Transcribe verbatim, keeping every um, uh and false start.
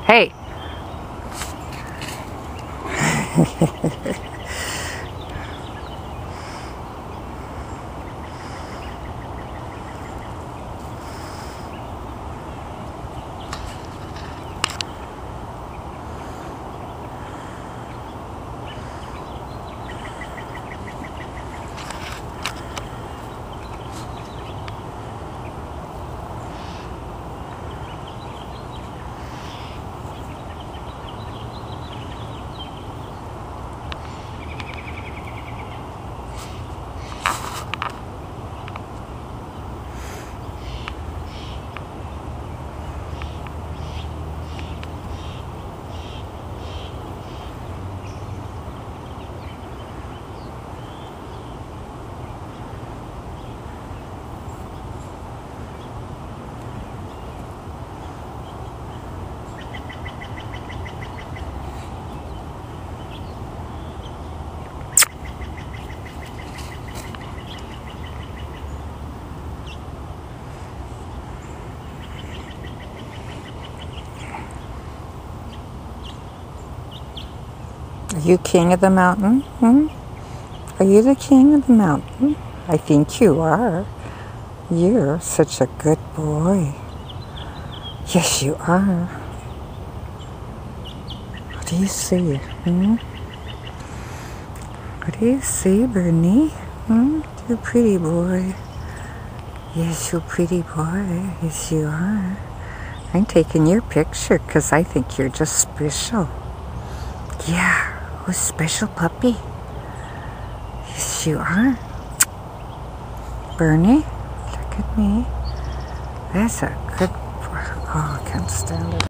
Hey. Are you king of the mountain? Hmm? Are you the king of the mountain? I think you are. You're such a good boy. Yes, you are. What do you see? Hmm? What do you see, Bernie? Hmm? You're a pretty boy. Yes, you're a pretty boy. Yes, you are. I'm taking your picture because I think you're just special. Yeah. A special puppy. Yes, you are. Bernie, look at me. That's a good boy. Oh, I can't stand it.